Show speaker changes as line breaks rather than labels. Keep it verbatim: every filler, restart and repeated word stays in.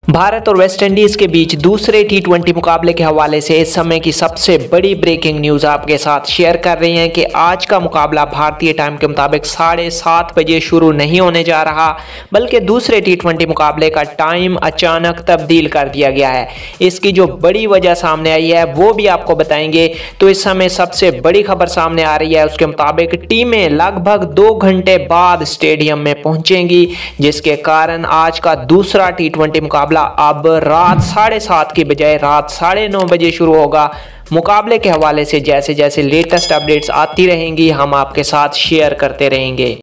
भारत और वेस्टइंडीज के बीच दूसरे टी ट्वेंटी मुकाबले के हवाले से इस समय की सबसे बड़ी ब्रेकिंग न्यूज़ आपके साथ शेयर कर रहे हैं कि आज का मुकाबला भारतीय टाइम के मुताबिक साढ़े सात बजे शुरू नहीं होने जा रहा, बल्कि दूसरे टी ट्वेंटी मुकाबले का टाइम अचानक तब्दील कर दिया गया है। इसकी जो बड़ी वजह सामने आई है वो भी आपको बताएंगे। तो इस समय सबसे बड़ी खबर सामने आ रही है, उसके मुताबिक टीमें लगभग दो घंटे बाद स्टेडियम में पहुंचेंगी, जिसके कारण आज का दूसरा टी ट्वेंटी मुकाबला अब रात साढ़े सात की बजाय रात साढ़े नौ बजे शुरू होगा। मुकाबले के हवाले से जैसे जैसे लेटेस्ट अपडेट्स आती रहेंगी हम आपके साथ शेयर करते रहेंगे।